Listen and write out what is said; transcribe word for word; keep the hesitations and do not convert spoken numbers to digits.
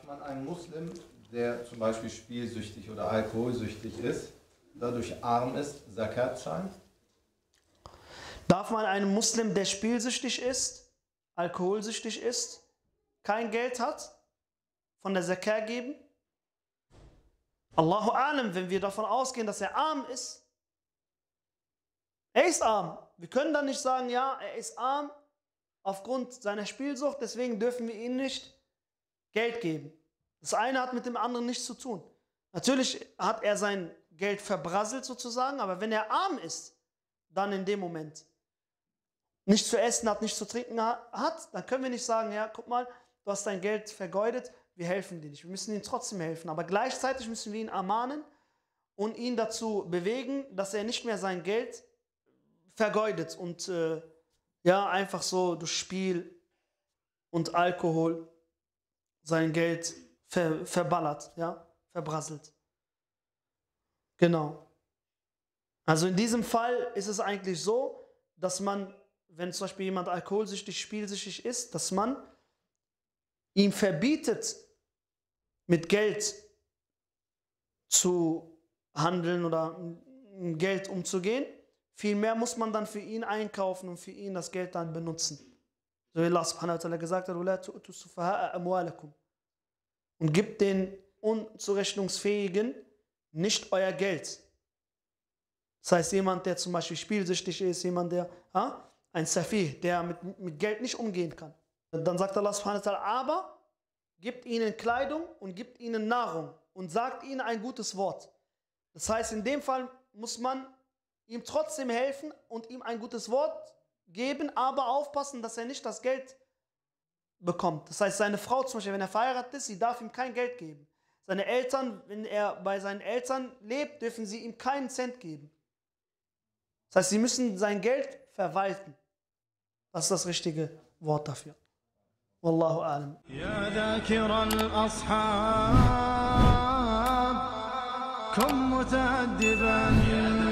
man einen Muslim, der zum Beispiel spielsüchtig oder alkoholsüchtig ist, dadurch arm ist, Zakat zahlen? Darf man einem Muslim, der spielsüchtig ist, alkoholsüchtig ist, kein Geld hat, von der Zakat geben? Allahu Alam, wenn wir davon ausgehen, dass er arm ist. Er ist arm. Wir können dann nicht sagen, ja, er ist arm aufgrund seiner Spielsucht, deswegen dürfen wir ihm nicht Geld geben. Das eine hat mit dem anderen nichts zu tun. Natürlich hat er sein Geld verbrasselt sozusagen, aber wenn er arm ist, dann in dem Moment nichts zu essen hat, nichts zu trinken hat, dann können wir nicht sagen, ja, guck mal, du hast dein Geld vergeudet, wir helfen dir nicht. Wir müssen ihm trotzdem helfen, aber gleichzeitig müssen wir ihn ermahnen und ihn dazu bewegen, dass er nicht mehr sein Geld vergeudet und äh, ja, einfach so durch Spiel und Alkohol sein Geld ver, verballert, ja, verbrasselt. Genau. Also in diesem Fall ist es eigentlich so, dass man, wenn zum Beispiel jemand alkoholsüchtig, spielsüchtig ist, dass man ihm verbietet, mit Geld zu handeln oder mit Geld umzugehen. Vielmehr muss man dann für ihn einkaufen und für ihn das Geld dann benutzen. So wie Allah subhanahu wa ta'ala gesagt hat, und gibt den Unzurechnungsfähigen nicht euer Geld. Das heißt, jemand, der zum Beispiel spielsüchtig ist, jemand, der, ha, ein Safih, der mit, mit Geld nicht umgehen kann. Dann sagt Allah subhanahu wa ta'ala, aber gibt ihnen Kleidung und gibt ihnen Nahrung und sagt ihnen ein gutes Wort. Das heißt, in dem Fall muss man ihm trotzdem helfen und ihm ein gutes Wort geben, aber aufpassen, dass er nicht das Geld bekommt. Das heißt, seine Frau zum Beispiel, wenn er verheiratet ist, sie darf ihm kein Geld geben. Seine Eltern, wenn er bei seinen Eltern lebt, dürfen sie ihm keinen Cent geben. Das heißt, sie müssen sein Geld verwalten. Das ist das richtige Wort dafür. Wallahu a'lam. Ya dhakir al-ashab, kun muta'addiban